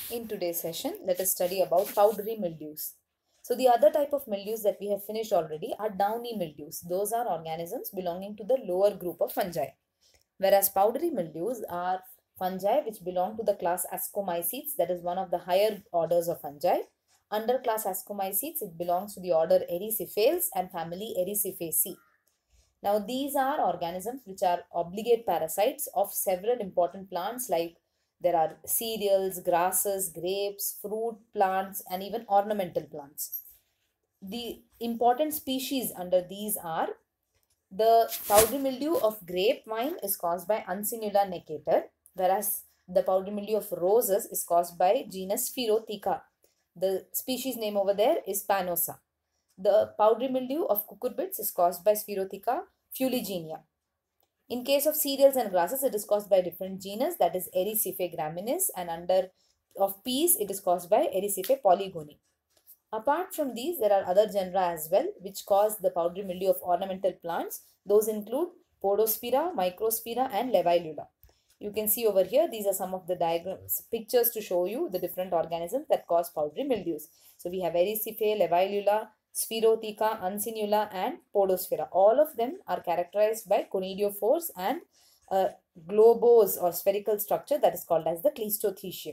In today's session, let us study about powdery mildews. So the other type of mildews that we have finished already are downy mildews. Those are organisms belonging to the lower group of fungi. Whereas powdery mildews are fungi which belong to the class Ascomycetes, that is one of the higher orders of fungi. Under class Ascomycetes, it belongs to the order Erysiphales and family Erysifaceae. Now these are organisms which are obligate parasites of several important plants, like there are cereals, grasses, grapes, fruit plants, and even ornamental plants. The important species under these are the powdery mildew of grapevine is caused by Uncinula necator, whereas the powdery mildew of roses is caused by genus Spherotheca. The species name over there is Panosa. The powdery mildew of cucurbits is caused by Spherotheca fuligenia. In case of cereals and grasses, it is caused by different genus, that is Erysife graminis, and under of peas, it is caused by Erysife polygony. Apart from these, there are other genera as well which cause the powdery mildew of ornamental plants. Those include Podospira, Microspira, and Levailula. You can see over here, these are some of the diagrams, pictures to show you the different organisms that cause powdery mildews. So we have Erysife, Levailula, Spherotheca, Uncinula, and Podospira. All of them are characterized by conidiophores and a globose or spherical structure that is called as the cleistothecium.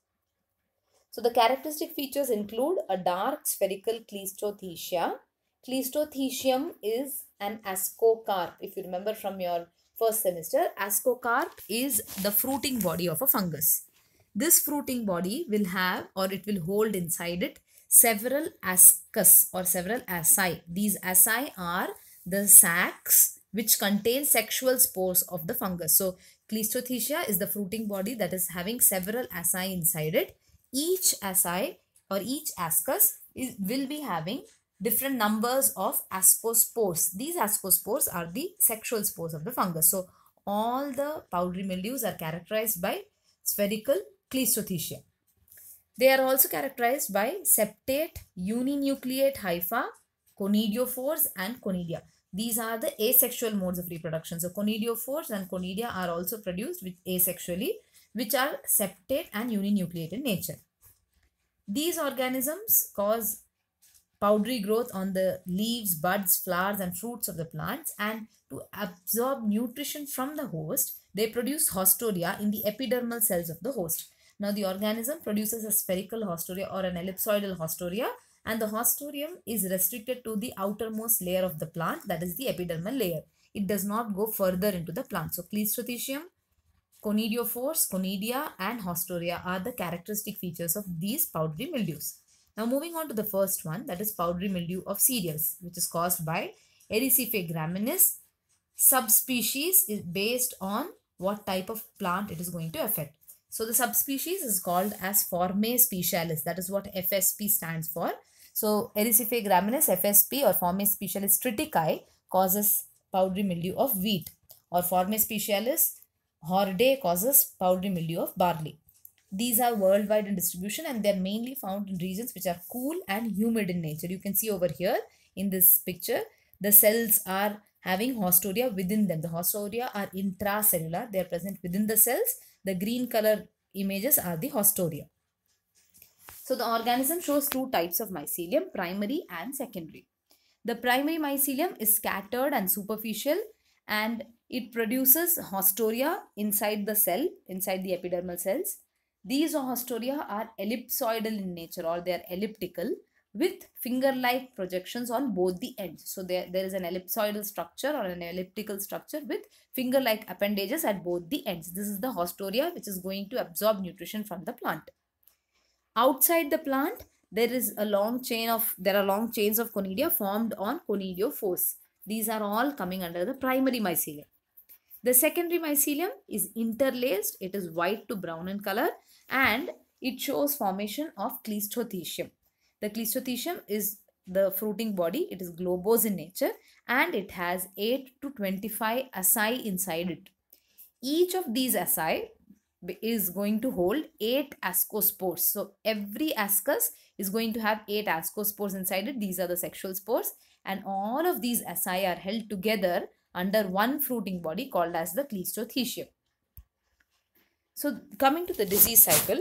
So the characteristic features include a dark spherical cleistothecia. Cleistothecium is an ascocarp. If you remember from your first semester, ascocarp is the fruiting body of a fungus. This fruiting body will have, or it will hold inside it, several ascus or several asci. These asci are the sacs which contain sexual spores of the fungus. So cleistothecia is the fruiting body that is having several asci inside it. Each asci or each ascus will be having different numbers of ascospores. These ascospores are the sexual spores of the fungus. So all the powdery mildews are characterized by spherical cleistothecia. They are also characterized by septate, uninucleate hypha, conidiophores, and conidia. These are the asexual modes of reproduction. So conidiophores and conidia are also produced asexually, which are septate and uninucleate in nature. These organisms cause powdery growth on the leaves, buds, flowers, and fruits of the plants, and to absorb nutrition from the host, they produce haustoria in the epidermal cells of the host. Now, the organism produces a spherical haustoria or an ellipsoidal haustoria, and the haustorium is restricted to the outermost layer of the plant, that is the epidermal layer. It does not go further into the plant. So, cleistothecium, conidiophores, conidia, and haustoria are the characteristic features of these powdery mildews. Now, moving on to the first one, that is powdery mildew of cereals, which is caused by Erysife graminis. Subspecies is based on what type of plant it is going to affect. So, the subspecies is called as Formae specialis. That is what FSP stands for. So, Erysife graminis FSP or Formae specialis triticae causes powdery mildew of wheat, or Formae specialis hordae causes powdery mildew of barley. These are worldwide in distribution and they are mainly found in regions which are cool and humid in nature. You can see over here in this picture, the cells are having haustoria within them. The haustoria are intracellular. They are present within the cells. The green color images are the haustoria. So the organism shows two types of mycelium, primary and secondary. The primary mycelium is scattered and superficial, and it produces haustoria inside the cell, inside the epidermal cells. These haustoria are ellipsoidal in nature, or they are elliptical with finger-like projections on both the ends. So there is an ellipsoidal structure or an elliptical structure with finger-like appendages at both the ends. This is the haustoria which is going to absorb nutrition from the plant. Outside the plant, there are long chains of conidia formed on conidiophores. These are all coming under the primary mycelium. The secondary mycelium is interlaced. It is white to brown in color and it shows formation of cleistothecium. The cleistothecium is the fruiting body. It is globose in nature and it has 8 to 25 asci inside it. Each of these asci is going to hold 8 ascospores. So every ascus is going to have 8 ascospores inside it. These are the sexual spores, and all of these asci are held together under one fruiting body called as the cleistothecium. So coming to the disease cycle,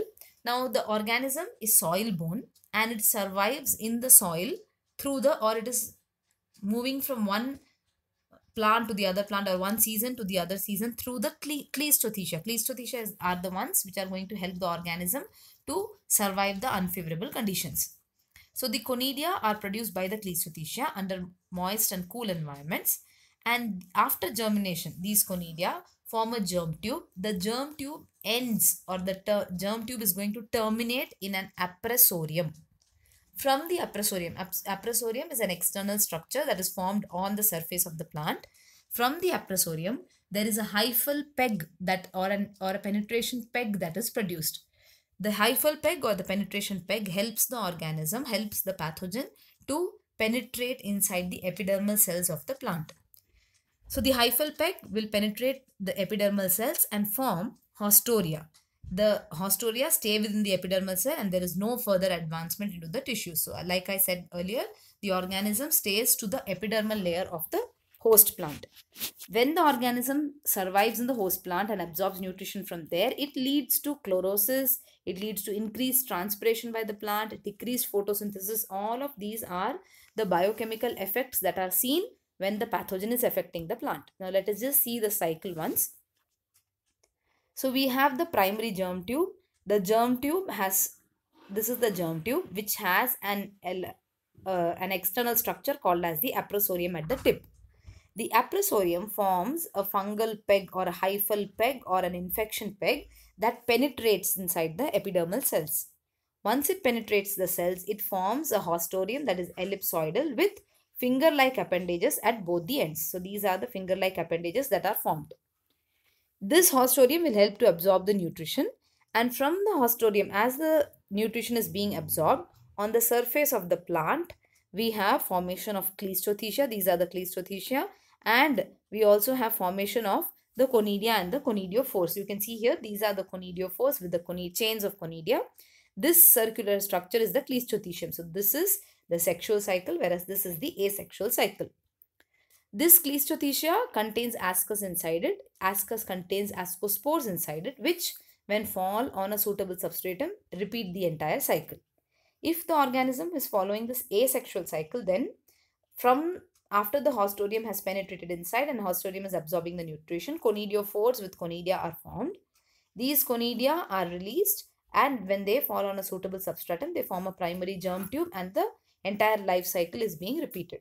Now the organism is soil borne and it survives in the soil through the, or it is moving from one plant to the other plant or one season to the other season through the cleistothecia. Are the ones which are going to help the organism to survive the unfavorable conditions. So the conidia are produced by the cleistothecia under moist and cool environments, and after germination these conidia form a germ tube. The germ tube ends, or the germ tube is going to terminate in an aprosorium. From the aprosorium is an external structure that is formed on the surface of the plant. From the aprosorium, there is a hyphal peg that, or a penetration peg that is produced. The hyphal peg or the penetration peg helps the organism, helps the pathogen to penetrate inside the epidermal cells of the plant. So the hyphal peg will penetrate the epidermal cells and form haustoria. The haustoria stay within the epidermal cell and there is no further advancement into the tissue. So like I said earlier, the organism stays to the epidermal layer of the host plant. When the organism survives in the host plant and absorbs nutrition from there, it leads to chlorosis, it leads to increased transpiration by the plant, decreased photosynthesis. All of these are the biochemical effects that are seen when the pathogen is affecting the plant. Now let us just see the cycle once. So we have the primary germ tube. The germ tube has, this is the germ tube which has an external structure called as the aprosorium at the tip. The aprosorium forms a fungal peg or a hyphal peg or an infection peg that penetrates inside the epidermal cells. Once it penetrates the cells, it forms a haustorium that is ellipsoidal with finger-like appendages at both the ends. So these are the finger-like appendages that are formed. This haustorium will help to absorb the nutrition, and from the haustorium, as the nutrition is being absorbed, on the surface of the plant, we have formation of cleistothecia. These are the cleistothecia, and we also have formation of the conidia and the conidiophores. You can see here, these are the conidiophores with the chains of conidia. This circular structure is the cleistothecium. So this is the sexual cycle, whereas this is the asexual cycle. This cleistothecia contains ascus inside it. Ascus contains ascospores inside it, which when fall on a suitable substratum, repeat the entire cycle. If the organism is following this asexual cycle, then from after the haustorium has penetrated inside and haustorium is absorbing the nutrition, conidiophores with conidia are formed. These conidia are released, and when they fall on a suitable substratum, they form a primary germ tube and the entire life cycle is being repeated.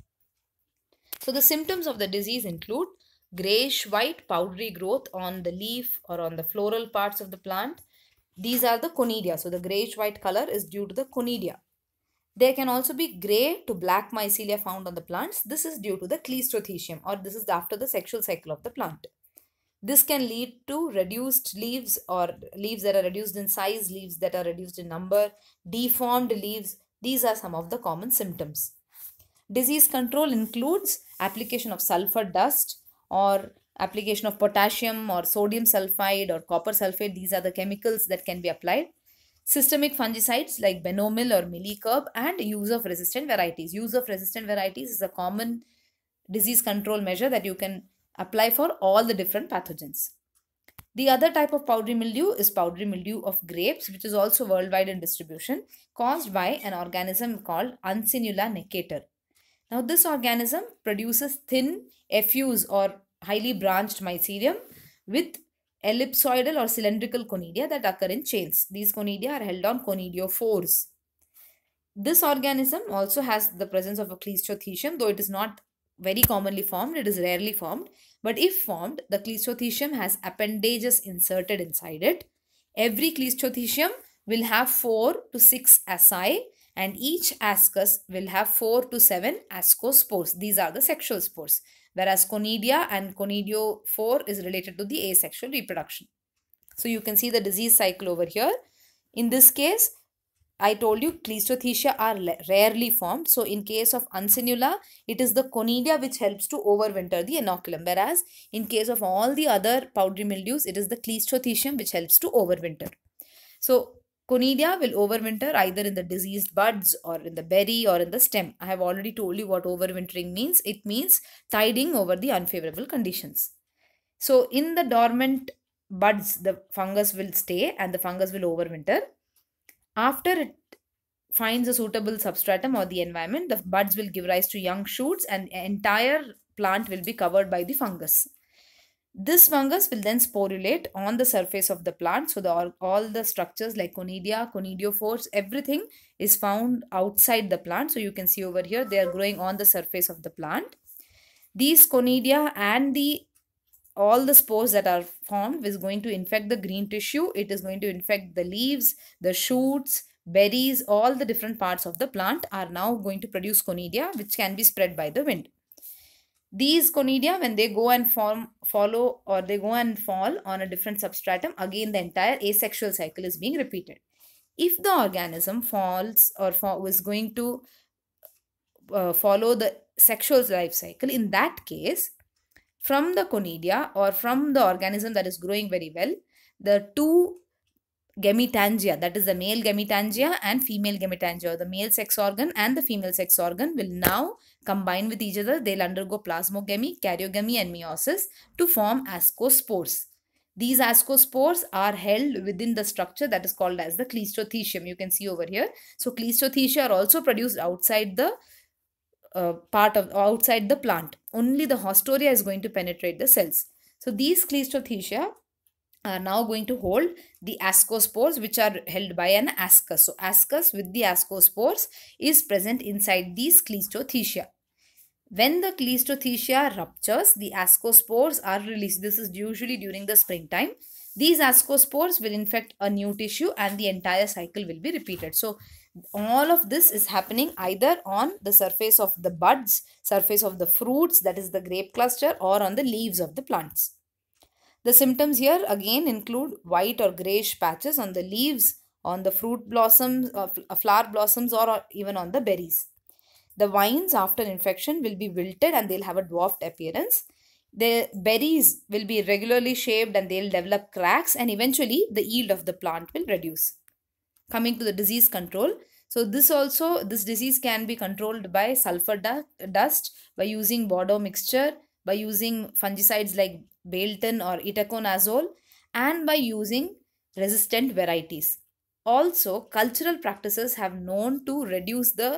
So the symptoms of the disease include grayish-white powdery growth on the leaf or on the floral parts of the plant. These are the conidia. So the grayish-white color is due to the conidia. There can also be grey to black mycelia found on the plants. This is due to the cleistothecium, or this is after the sexual cycle of the plant. This can lead to reduced leaves, or leaves that are reduced in size, leaves that are reduced in number, deformed leaves. These are some of the common symptoms. Disease control includes application of sulfur dust or application of potassium or sodium sulfide or copper sulfate. These are the chemicals that can be applied. Systemic fungicides like benomil or millicurb, and use of resistant varieties. Use of resistant varieties is a common disease control measure that you can apply for all the different pathogens. The other type of powdery mildew is powdery mildew of grapes, which is also worldwide in distribution, caused by an organism called Uncinula necator. Now this organism produces thin, effuse or highly branched mycelium with ellipsoidal or cylindrical conidia that occur in chains. These conidia are held on conidiophores. This organism also has the presence of a cleistothecium, though it is not very commonly formed, it is rarely formed. But if formed, the cleistothecium has appendages inserted inside it. Every cleistothecium will have 4 to 6 asci, and each ascus will have 4 to 7 ascospores. These are the sexual spores, whereas conidia and conidiophore is related to the asexual reproduction. So you can see the disease cycle over here. In this case, I told you cleistothecia are rarely formed. So in case of Uncinula, it is the conidia which helps to overwinter the inoculum. Whereas in case of all the other powdery mildews, it is the cleistothecium which helps to overwinter. So conidia will overwinter either in the diseased buds or in the berry or in the stem. I have already told you what overwintering means. It means tiding over the unfavorable conditions. So in the dormant buds, the fungus will stay and the fungus will overwinter. After it finds a suitable substratum or the environment, the buds will give rise to young shoots and the entire plant will be covered by the fungus. This fungus will then sporulate on the surface of the plant. So all the structures like conidia, conidiophores, everything is found outside the plant. So you can see over here, they are growing on the surface of the plant. These conidia and all the spores that are formed is going to infect the green tissue. It is going to infect the leaves, the shoots, berries, all the different parts of the plant are now going to produce conidia, which can be spread by the wind. These conidia, when they go and follow or they go and fall on a different substratum, again the entire asexual cycle is being repeated. If the organism falls or is going to follow the sexual life cycle, in that case, from the conidia or from the organism that is growing very well, the two gemitangia, that is the male gemitangia and female gemitangia, or the male sex organ and the female sex organ, will now combine with each other. They'll undergo plasmogamy, karyogamy and meiosis to form ascospores. These ascospores are held within the structure that is called as the cleistothecium. You can see over here. So cleistothecia are also produced outside the outside the plant. Only the hostoria is going to penetrate the cells. So these cleistothecia are now going to hold the ascospores, which are held by an ascus. So ascus with the ascospores is present inside these cleistothecia. When the cleistothecia ruptures, the ascospores are released. This is usually during the springtime. These ascospores will infect a new tissue and the entire cycle will be repeated. So all of this is happening either on the surface of the buds, surface of the fruits, that is the grape cluster, or on the leaves of the plants. The symptoms here again include white or grayish patches on the leaves, on the fruit blossoms, flower blossoms, or even on the berries. The vines after infection will be wilted and they'll have a dwarfed appearance. The berries will be regularly shaped and they'll develop cracks, and eventually the yield of the plant will reduce. Coming to the disease control. So this disease can be controlled by sulfur dust, by using Bordeaux mixture, by using fungicides like Bailton or Itaconazole, and by using resistant varieties. Also, cultural practices have known to reduce the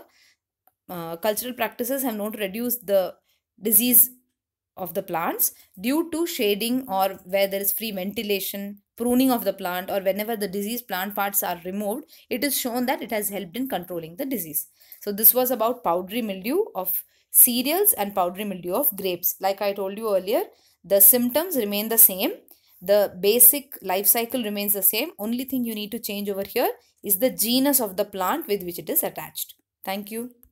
disease of the plants due to shading, or where there is free ventilation, pruning of the plant, or whenever the diseased plant parts are removed, it is shown that it has helped in controlling the disease. So this was about powdery mildew of cereals and powdery mildew of grapes. Like I told you earlier, the symptoms remain the same. The basic life cycle remains the same. Only thing you need to change over here is the genus of the plant with which it is attached. Thank you.